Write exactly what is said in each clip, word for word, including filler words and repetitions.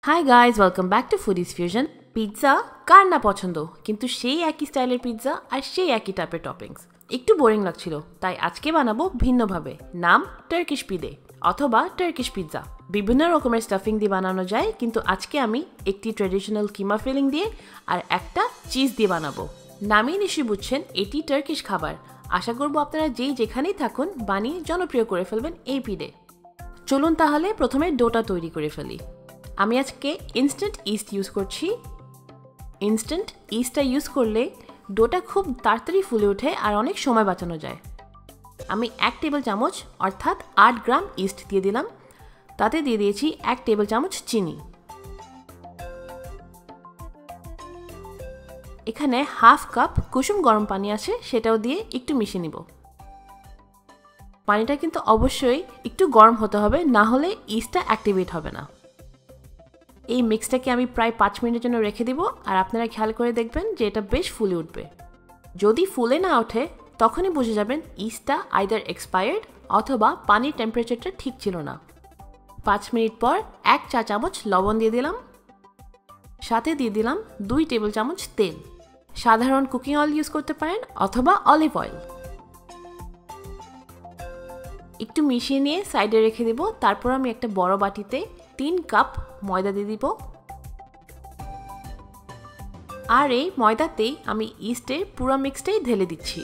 High guys, welcome back to foodies fusion. Pizza কার না পছন্দ, কিন্তু সেই একই স্টাইলের পিৎজা আর সেই একই টাইপের টপিংস একটু বোরিং লাগছিল, তাই আজকে বানাবো ভিন্নভাবে। নাম টার্কিশ পিদে অথবা টার্কিশ পিৎজা। বিভিন্ন রকমের স্টাফিং দিয়ে বানানো যায়, কিন্তু আজকে আমি একটি ট্র্যাডিশনাল কিমা ফিলিং দিয়ে আর একটা চিজ দিয়ে বানাবো। নামেই নিশ্চয়ই বুঝছেন এটি টার্কিশ খাবার। আশা করবো আপনারা যেই যেখানেই থাকুন বানিয়ে জনপ্রিয় করে ফেলবেন এই পিদে। চলুন তাহলে প্রথমে ডোটা তৈরি করে ফেলি। আমি আজকে ইনস্ট্যান্ট ইস্ট ইউজ করছি। ইনস্ট্যান্ট ইস্টটা ইউজ করলে ডোটা খুব তাড়াতাড়ি ফুলে ওঠে আর অনেক সময় বাঁচানো যায়। আমি এক টেবিল চামচ অর্থাৎ আট গ্রাম ইস্ট দিয়ে দিলাম। তাতে দিয়ে দিয়েছি এক টেবিল চামচ চিনি। এখানে হাফ কাপ কুসুম গরম পানি আছে, সেটাও দিয়ে একটু মিশিয়ে নিব। পানিটা কিন্তু অবশ্যই একটু গরম হতে হবে, না হলে ইস্টটা অ্যাক্টিভেট হবে না। এই মিক্সটাকে আমি প্রায় পাঁচ মিনিটের জন্য রেখে দিব, আর আপনারা খেয়াল করে দেখবেন যে এটা বেশ ফুলে উঠবে। যদি ফুলে না ওঠে তখনই বুঝে যাবেন ইস্টটা আইদার এক্সপায়ার্ড অথবা পানির টেম্পারেচারটা ঠিক ছিল না। পাঁচ মিনিট পর এক চা চামচ লবণ দিয়ে দিলাম, সাথে দিয়ে দিলাম দুই টেবিল চামচ তেল। সাধারণ কুকিং অয়েল ইউজ করতে পারেন অথবা অলিভ অয়েল। একটু মিশিয়ে নিয়ে সাইডে রেখে দেব। তারপর আমি একটা বড় বাটিতে তিন কাপ ময়দা দিয়ে দিব, আর এই ময়দাতেই আমি ইস্টের পুরো মিক্সটাই ঢেলে দিচ্ছি।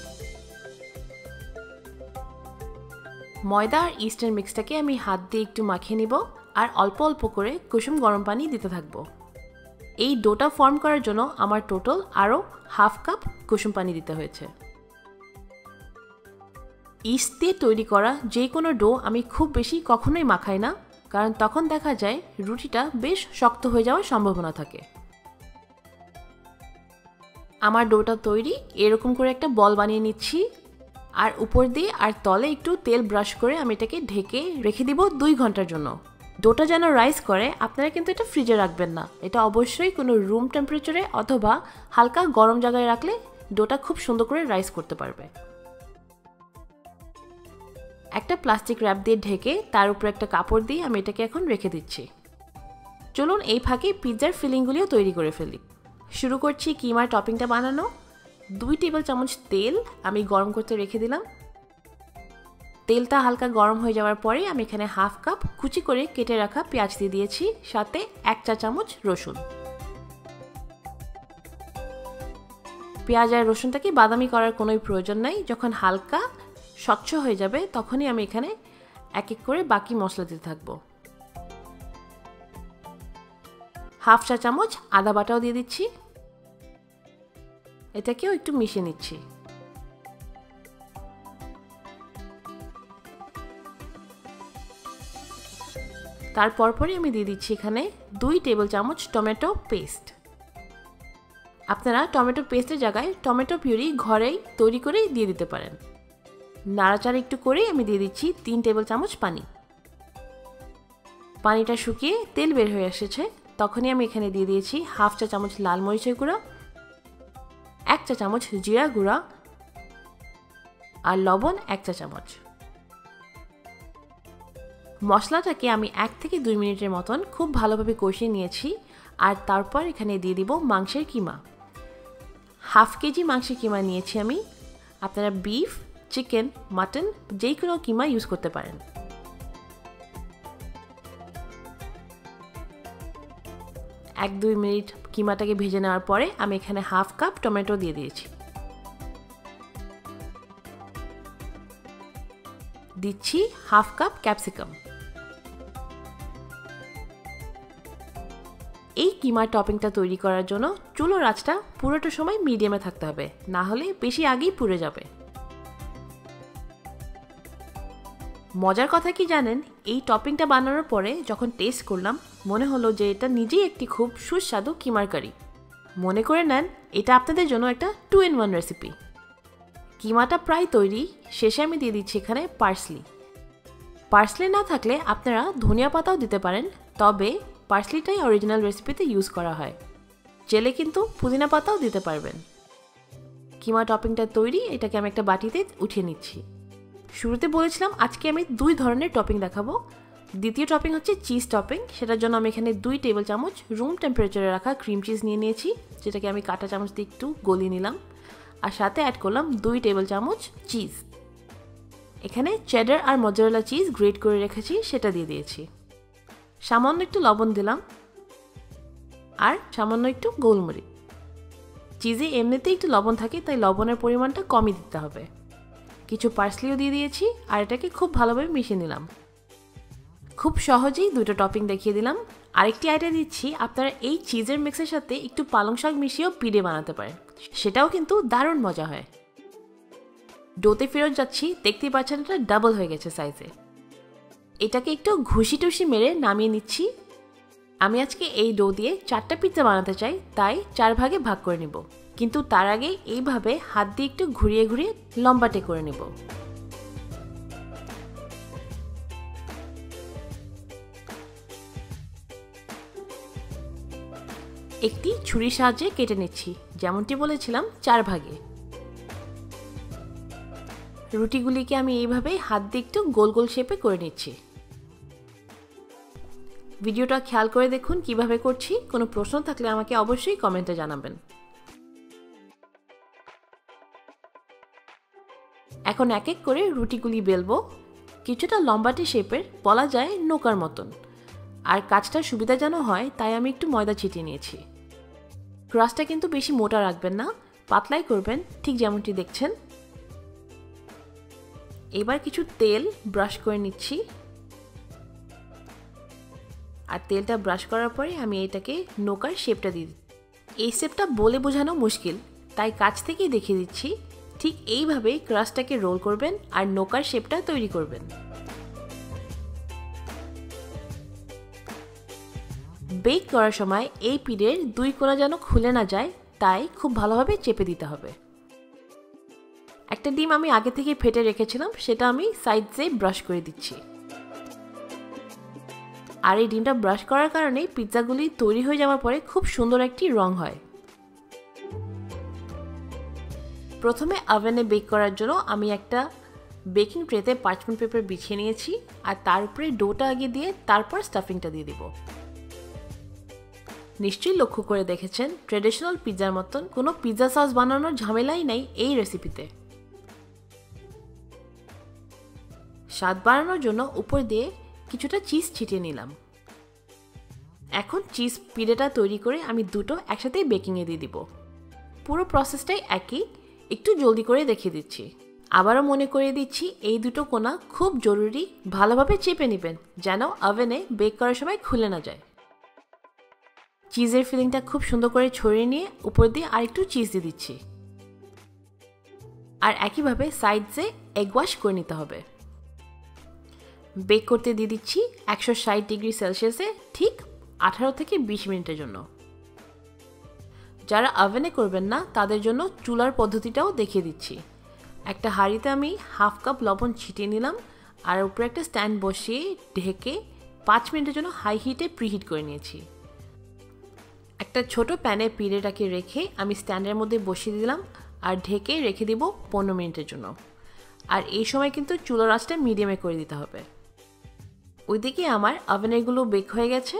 ময়দা আর ইস্টের মিক্সটাকে আমি হাত দিয়ে একটু মাখিয়ে নিব, আর অল্প অল্প করে কুসুম গরম পানি দিতে থাকবো। এই ডোটা ফর্ম করার জন্য আমার টোটাল আরও হাফ কাপ কুসুম পানি দিতে হয়েছে। ইস্ট দিয়ে তৈরি করা যে কোনো ডো আমি খুব বেশি কখনোই মাখাই না, কারণ তখন দেখা যায় রুটিটা বেশ শক্ত হয়ে যাওয়ার সম্ভাবনা থাকে। আমার ডোটা তৈরি। এরকম করে একটা বল বানিয়ে নিচ্ছি, আর উপর দিয়ে আর তলে একটু তেল ব্রাশ করে আমি এটাকে ঢেকে রেখে দিব দুই ঘন্টার জন্য। ডোটা যেন রাইস করে, আপনারা কিন্তু এটা ফ্রিজে রাখবেন না। এটা অবশ্যই কোনো রুম টেম্পারেচারে অথবা হালকা গরম জায়গায় রাখলে ডোটা খুব সুন্দর করে রাইস করতে পারবে। একটা প্লাস্টিক র্যাপ দিয়ে ঢেকে তার উপর একটা কাপড় দিয়ে আমি এটাকে এখন রেখে দিচ্ছি। চলুন এই ফাঁকে পিৎজার ফিলিংগুলিও তৈরি করে ফেলি। শুরু করছি কিমার টপিংটা বানানো। দুই টেবিল চামচ তেল আমি গরম করতে রেখে দিলাম। তেলটা হালকা গরম হয়ে যাওয়ার পরে আমি এখানে হাফ কাপ কুচি করে কেটে রাখা পেঁয়াজ দিয়ে দিয়েছি, সাথে এক চা চামচ রসুন। পেঁয়াজ আর রসুনটাকে বাদামি করার কোনোই প্রয়োজন নাই। যখন হালকা স্বচ্ছ হয়ে যাবে তখনই আমি এখানে এক এক করে বাকি মশলা দিতে থাকবো। হাফ চা চামচ আদা বাটাও দিয়ে দিচ্ছি, এটাকেও একটু মিশিয়ে নিচ্ছি। তারপর পরই আমি দিয়ে দিচ্ছি এখানে দুই টেবিল চামচ টমেটো পেস্ট। আপনারা টমেটো পেস্টের জায়গায় টমেটো পিউরি ঘরেই তৈরি করেই দিয়ে দিতে পারেন। নাড়াচাড়া একটু করেই আমি দিয়ে দিচ্ছি তিন টেবিল চামচ পানি। পানিটা শুকিয়ে তেল বের হয়ে এসেছে, তখনই আমি এখানে দিয়ে দিয়েছি হাফ চা চামচ লাল মরিচের গুঁড়া, এক চা চামচ জিরা গুঁড়া, আর লবণ এক চা চামচ। মশলাটাকে আমি এক থেকে দুই মিনিটের মতন খুব ভালোভাবে কষিয়ে নিয়েছি, আর তারপর এখানে দিয়ে দিব মাংসের কিমা। হাফ কেজি মাংসের কিমা নিয়েছি আমি। আপনারা বিফ, চিকেন, মাটন যে কোনো কিমা ইউজ করতে পারেন। এক দুই মিনিট কিমাটাকে ভেজে নেওয়ার পরে আমি এখানে হাফ কাপ টমেটো দিয়ে দিয়েছি। দিচ্ছি হাফ কাপ ক্যাপসিকাম। এই কিমার টপিংটা তৈরি করার জন্য চুলোর আঁচটা পুরোটা সময় মিডিয়ামে থাকতে হবে, না হলে বেশি আগেই পুড়ে যাবে। মজার কথা কি জানেন, এই টপিংটা বানানোর পরে যখন টেস্ট করলাম মনে হলো যে এটা নিজেই একটি খুব সুস্বাদু কিমার কারি। মনে করে নেন এটা আপনাদের জন্য একটা টু ইন ওয়ান রেসিপি। কিমাটা প্রায় তৈরি, শেষে আমি দিয়ে দিচ্ছি এখানে পার্সলি। পার্সলি না থাকলে আপনারা ধনিয়া পাতাও দিতে পারেন, তবে পার্সলিটাই অরিজিনাল রেসিপিতে ইউজ করা হয়। চেলে কিন্তু পুদিনা পাতাও দিতে পারবেন। কিমা টপিংটা তৈরি, এটাকে আমি একটা বাটিতে উঠিয়ে নিচ্ছি। শুরুতে বলেছিলাম আজকে আমি দুই ধরনের টপিং দেখাবো। দ্বিতীয় টপিং হচ্ছে চিজ টপিং। সেটার জন্য আমি এখানে দুই টেবিল চামচ রুম টেম্পারেচারে রাখা ক্রিম চিজ নিয়ে নিয়েছি, যেটাকে আমি কাঁটা চামচ দিয়ে একটু গলিয়ে নিলাম। আর সাথে অ্যাড করলাম দুই টেবিল চামচ চিজ। এখানে চেডার আর মজারেলা চিজ গ্রেট করে রেখেছি, সেটা দিয়ে দিয়েছি। সামান্য একটু লবণ দিলাম আর সামান্য একটু গোলমরিচ। চিজে এমনিতেই একটু লবণ থাকে, তাই লবণের পরিমাণটা কমই দিতে হবে। কিছু পার্সলিও দিয়ে দিয়েছি আর এটাকে খুব ভালোভাবে মিশিয়ে নিলাম। খুব সহজেই দুটো টপিং দেখিয়ে দিলাম। আরেকটি আইডিয়া দিচ্ছি, আপনারা এই চিজের মিক্সের সাথে একটু পালং শাক মিশিয়েও পিঠে বানাতে পারেন, সেটাও কিন্তু দারুণ মজা হয়। ডোতে ফেরত যাচ্ছি, দেখতেই পাচ্ছেন এটা ডাবল হয়ে গেছে সাইজে। এটাকে একটু ঘুষি টুসি মেরে নামিয়ে নিচ্ছি। আমি আজকে এই ডো দিয়ে চারটা পিৎজা বানাতে চাই, তাই চার ভাগে ভাগ করে নিব, কিন্তু তার আগে এইভাবে হাত দিয়ে একটু ঘুরিয়ে ঘুরিয়ে লম্বাটে করে নেব। একটি ছুরির সাহায্যে কেটে নিচ্ছি, যেমনটি বলেছিলাম চার ভাগে। রুটিগুলিকে আমি এইভাবে হাত দিয়ে একটু গোল গোল শেপে করে নিচ্ছি। ভিডিওটা খেয়াল করে দেখুন কিভাবে করছি। কোনো প্রশ্ন থাকলে আমাকে অবশ্যই কমেন্টে জানাবেন। এখন এক এক করে রুটিগুলি বেলবো, কিছুটা লম্বাটে শেপের, বলা যায় নৌকার মতন। আর কাজটা সুবিধা যেন হয় তাই আমি একটু ময়দা ছিটিয়ে নিয়েছি। ক্রাস্টটা কিন্তু বেশি মোটা রাখবেন না, পাতলাই করবেন, ঠিক যেমনটি দেখছেন। এবার কিছু তেল ব্রাশ করে নিচ্ছি। আর তেলটা ব্রাশ করার পরে আমি এটাকে নৌকার শেপটা দিয়ে দিই। এই শেপটা বলে বোঝানো মুশকিল, তাই কাছ থেকেই দেখিয়ে দিচ্ছি। ঠিক এইভাবেই ক্রাস্টটাকে রোল করবেন আর নৌকার শেপটা তৈরি করবেন। বেক করার সময় এই পিঠের দুই কোণা যেন খুলে না যায়, তাই খুব ভালোভাবে চেপে দিতে হবে। একটা ডিম আমি আগে থেকে ফেটে রেখেছিলাম, সেটা আমি সাইড দিয়ে ব্রাশ করে দিচ্ছি। আর এই ডিমটা ব্রাশ করার কারণে পিৎজাগুলি তৈরি হয়ে যাওয়ার পরে খুব সুন্দর একটি রং হয়। প্রথমে ওভেনে বেক করার জন্য আমি একটা বেকিং ট্রেতে পার্চমেন্ট পেপার বিছিয়ে নিয়েছি আর তার উপরে ডোটা আগে দিয়ে তারপর স্টাফিংটা দিয়ে দিব। নিশ্চয়ই লক্ষ্য করে দেখেছেন, ট্রেডিশনাল পিৎজার মতন কোনো পিৎজা সস বানানোর ঝামেলাই নাই এই রেসিপিতে। স্বাদ বাড়ানোর জন্য উপর দিয়ে কিছুটা চিজ ছিটিয়ে নিলাম। এখন চিজ পিঠেটা তৈরি করে আমি দুটো একসাথে বেকিংয়ে দিয়ে দিব। পুরো প্রসেসটাই একই, একটু জলদি করে দেখিয়ে দিচ্ছি। আবারও মনে করিয়ে দিচ্ছি, এই দুটো কোণা খুব জরুরি, ভালোভাবে চেপে নেবেন যেন ওভেনে বেক করার সময় খুলে না যায়। চিজের ফিলিংটা খুব সুন্দর করে ছড়িয়ে নিয়ে উপর দিয়ে আরেকটু চিজ দিয়ে দিচ্ছি। আর একইভাবে সাইডে এগ ওয়াশ করে নিতে হবে। বেক করতে দিয়ে দিচ্ছি একশো ষাট ডিগ্রি সেলসিয়াসে ঠিক আঠারো থেকে বিশ মিনিটের জন্য। যারা ওভেনে করবেন না তাদের জন্য চুলার পদ্ধতিটাও দেখিয়ে দিচ্ছি। একটা হাঁড়িতে আমি হাফ কাপ লবণ ছিটিয়ে নিলাম আর উপরে একটা স্ট্যান্ড বসিয়ে ঢেকে পাঁচ মিনিটের জন্য হাই হিটে প্রিহিট করে নিয়েছি। একটা ছোট প্যানে পিঠেটাকে রেখে আমি স্ট্যান্ডের মধ্যে বসিয়ে দিলাম আর ঢেকে রেখে দিব পনেরো মিনিটের জন্য। আর এই সময় কিন্তু চুলার আঁচটা মিডিয়ামে করে দিতে হবে। ওইদিকে আমার ওভেনেরগুলো বেক হয়ে গেছে।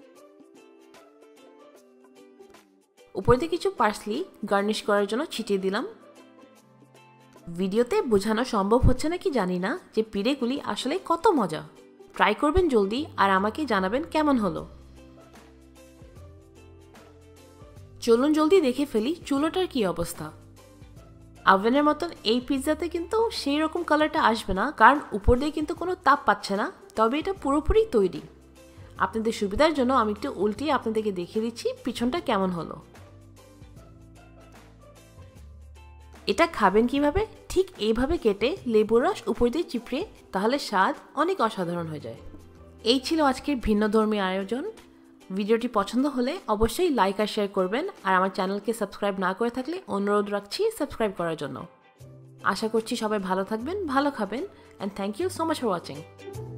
উপর দিয়ে কিছু পার্সলি গার্নিশ করার জন্য ছিটিয়ে দিলাম। ভিডিওতে বোঝানো সম্ভব হচ্ছে নাকি জানি না যে পিঠেগুলি আসলে কত মজা। ট্রাই করবেন জলদি আর আমাকে জানাবেন কেমন হলো। চলুন জলদি দেখে ফেলি চুলোটার কি অবস্থা। ওভেনের মতন এই পিৎজাতে কিন্তু সেই রকম কালারটা আসবে না, কারণ উপর দিয়ে কিন্তু কোনো তাপ পাচ্ছে না, তবে এটা পুরোপুরি তৈরি। আপনাদের সুবিধার জন্য আমি একটু উল্টিয়ে আপনাদেরকে দেখিয়ে দিচ্ছি পিছনটা কেমন হলো। এটা খাবেন কিভাবে? ঠিক এইভাবে কেটে লেবুর রস উপর দিয়ে চিপড়ে, তাহলে স্বাদ অনেক অসাধারণ হয়ে যায়। এই ছিল আজকের ভিন্নধর্মী আয়োজন। ভিডিওটি পছন্দ হলে অবশ্যই লাইক আর শেয়ার করবেন, আর আমার চ্যানেলকে সাবস্ক্রাইব না করে থাকলে অনুরোধ রাখছি সাবস্ক্রাইব করার জন্য। আশা করছি সবাই ভালো থাকবেন, ভালো খাবেন, and thank you so much for watching.